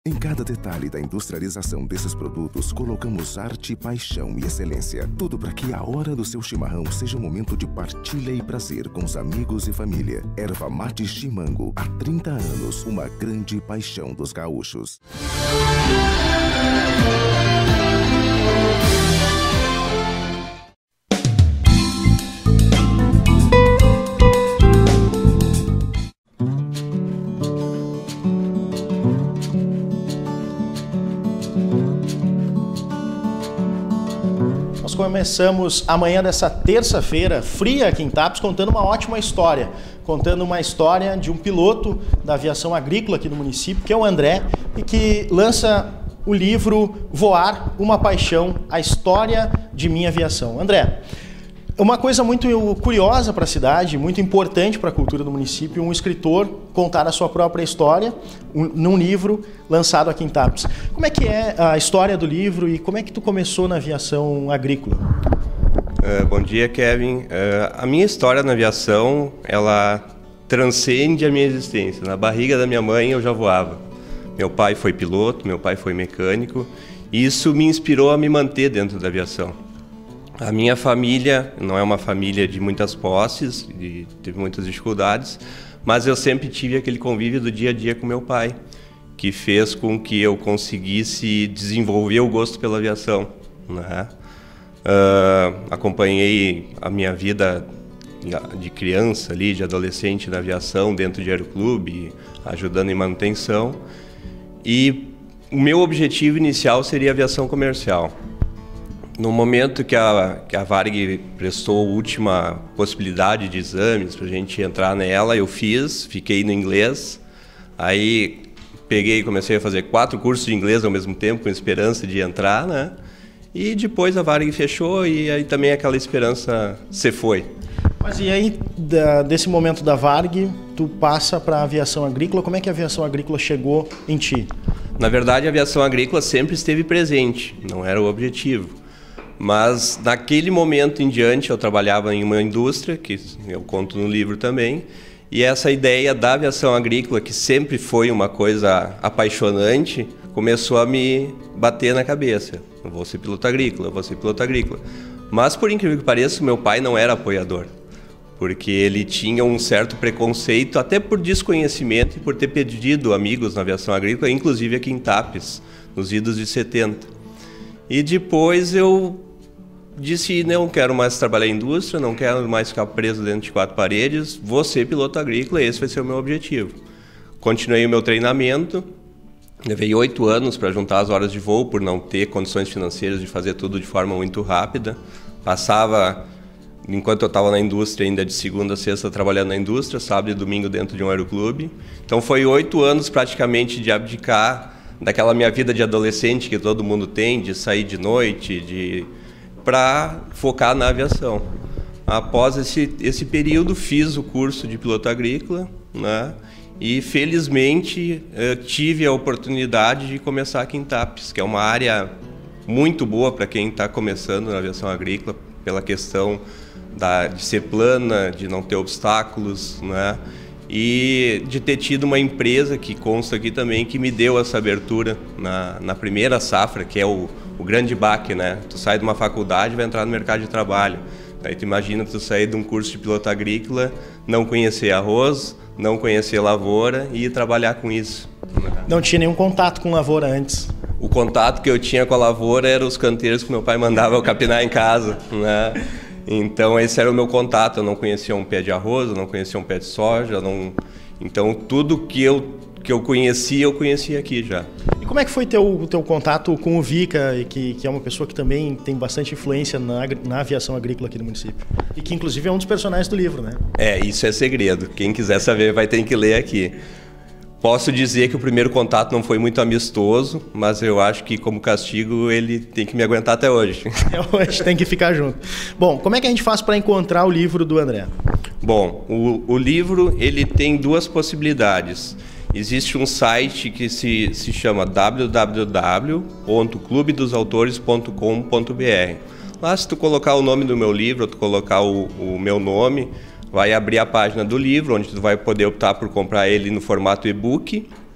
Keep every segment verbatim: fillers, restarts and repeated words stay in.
Em cada detalhe da industrialização desses produtos, colocamos arte, paixão e excelência. Tudo para que a hora do seu chimarrão seja um momento de partilha e prazer com os amigos e família. Erva Mate Chimango, há trinta anos, uma grande paixão dos gaúchos. Nós começamos amanhã dessa terça-feira, fria aqui em Tapes, contando uma ótima história. Contando uma história de um piloto da aviação agrícola aqui no município, que é o André, e que lança o livro Voar, uma Paixão, a História de Minha Aviação. André, uma coisa muito curiosa para a cidade, muito importante para a cultura do município, um escritor contar a sua própria história um, num livro lançado aqui em Tapes. Como é que é a história do livro e como é que tu começou na aviação agrícola? Uh, bom dia, Kevin. Uh, a minha história na aviação, ela transcende a minha existência. Na barriga da minha mãe eu já voava. Meu pai foi piloto, meu pai foi mecânico, e isso me inspirou a me manter dentro da aviação. A minha família não é uma família de muitas posses, e teve muitas dificuldades, mas eu sempre tive aquele convívio do dia a dia com meu pai, que fez com que eu conseguisse desenvolver o gosto pela aviação, né? Uh, acompanhei a minha vida de criança, ali, de adolescente na aviação, dentro de aeroclube, ajudando em manutenção, e o meu objetivo inicial seria a aviação comercial. No momento que a, que a Varig prestou a última possibilidade de exames para a gente entrar nela, eu fiz, fiquei no inglês, aí peguei e comecei a fazer quatro cursos de inglês ao mesmo tempo, com esperança de entrar, né? E depois a Varig fechou e aí também aquela esperança se foi. Mas e aí, da, desse momento da Varig, tu passa para a aviação agrícola, como é que a aviação agrícola chegou em ti? Na verdade, a aviação agrícola sempre esteve presente, não era o objetivo. Mas naquele momento em diante eu trabalhava em uma indústria, que eu conto no livro também, e essa ideia da aviação agrícola, que sempre foi uma coisa apaixonante, começou a me bater na cabeça. Eu vou ser piloto agrícola, eu vou ser piloto agrícola. Mas por incrível que pareça, meu pai não era apoiador, porque ele tinha um certo preconceito, até por desconhecimento e por ter perdido amigos na aviação agrícola, inclusive aqui em Tapes, nos idos de setenta. E depois eu disse, não quero mais trabalhar em indústria, não quero mais ficar preso dentro de quatro paredes, vou ser piloto agrícola, esse vai ser o meu objetivo. Continuei o meu treinamento, levei oito anos para juntar as horas de voo, por não ter condições financeiras de fazer tudo de forma muito rápida. Passava, enquanto eu estava na indústria, ainda de segunda a sexta trabalhando na indústria, sábado e domingo dentro de um aeroclube. Então foi oito anos praticamente de abdicar daquela minha vida de adolescente que todo mundo tem, de sair de noite, de para focar na aviação. Após esse, esse período, fiz o curso de piloto agrícola, né? E felizmente tive a oportunidade de começar aqui em Tapes, que é uma área muito boa para quem está começando na aviação agrícola, pela questão da, de ser plana, de não ter obstáculos, né? E de ter tido uma empresa que consta aqui também, que me deu essa abertura na, na primeira safra, que é o, o grande baque, né? Tu sai de uma faculdade e vai entrar no mercado de trabalho. Aí tu imagina tu sair de um curso de piloto agrícola, não conhecer arroz, não conhecer lavoura e ir trabalhar com isso. Não tinha nenhum contato com lavoura antes? O contato que eu tinha com a lavoura eram os canteiros que meu pai mandava eu capinar em casa, né? Então esse era o meu contato, eu não conhecia um pé de arroz, eu não conhecia um pé de soja, não... então tudo que eu, que eu conhecia, eu conhecia aqui já. E como é que foi teu, teu contato com o Vica, que, que é uma pessoa que também tem bastante influência na, na aviação agrícola aqui do município? E que inclusive é um dos personagens do livro, né? É, isso é segredo, quem quiser saber vai ter que ler aqui. Posso dizer que o primeiro contato não foi muito amistoso, mas eu acho que como castigo ele tem que me aguentar até hoje. É hoje, tem que ficar junto. Bom, como é que a gente faz para encontrar o livro do André? Bom, o, o livro ele tem duas possibilidades. Existe um site que se, se chama w w w ponto clube dos autores ponto com ponto b r. Lá se tu colocar o nome do meu livro, ou tu colocar o, o meu nome, vai abrir a página do livro, onde tu vai poder optar por comprar ele no formato e-book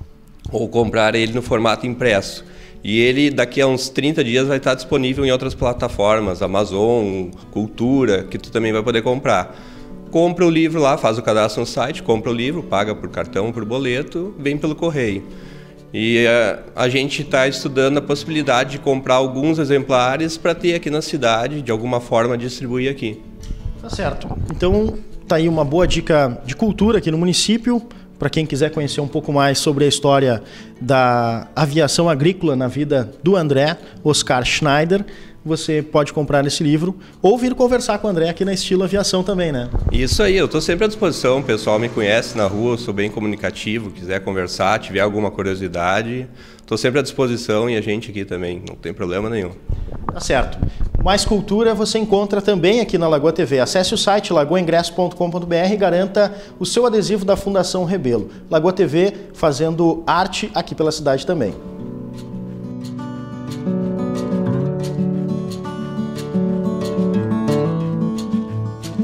ou comprar ele no formato impresso. E ele, daqui a uns trinta dias, vai estar disponível em outras plataformas, Amazon, Cultura, que tu também vai poder comprar. Compra o livro lá, faz o cadastro no site, compra o livro, paga por cartão, por boleto, vem pelo correio. E a, a gente está estudando a possibilidade de comprar alguns exemplares para ter aqui na cidade, de alguma forma distribuir aqui. Tá certo. Então, tá aí uma boa dica de cultura aqui no município, para quem quiser conhecer um pouco mais sobre a história da aviação agrícola na vida do André Oscar Schneider. Você pode comprar esse livro ou vir conversar com o André aqui na Estilo Aviação também, né? Isso aí, eu estou sempre à disposição, o pessoal me conhece na rua, eu sou bem comunicativo, quiser conversar, tiver alguma curiosidade, estou sempre à disposição e a gente aqui também, não tem problema nenhum. Tá certo. Mais cultura você encontra também aqui na Lagoa T V. Acesse o site lagoa ingresso ponto com ponto br e garanta o seu adesivo da Fundação Rebelo. Lagoa T V fazendo arte aqui pela cidade também.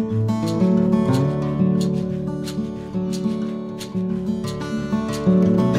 Música